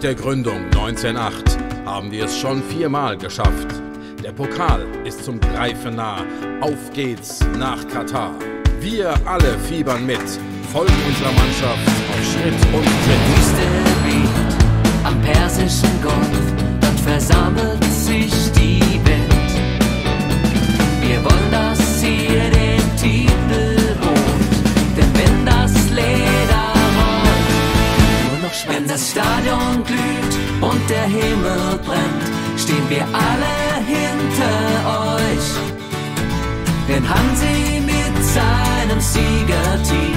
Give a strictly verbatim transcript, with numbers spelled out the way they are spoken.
der Gründung neunzehnhundertacht haben wir es schon viermal geschafft. Der Pokal ist zum Greifen nah. Auf geht's nach Katar. Wir alle fiebern mit, folgen unserer Mannschaft auf Schritt und Tritt. Wüste liegt am Persischen Golf, dort versammelt sich die Welt. Wir wollen, dass ihr den Titel holt, denn wenn das Leder rollt, nur noch schwarz. Wenn das Stadion glüht und der Himmel brennt, stehen wir alle hinter euch. Denn Hansi mit seinem Siegerteam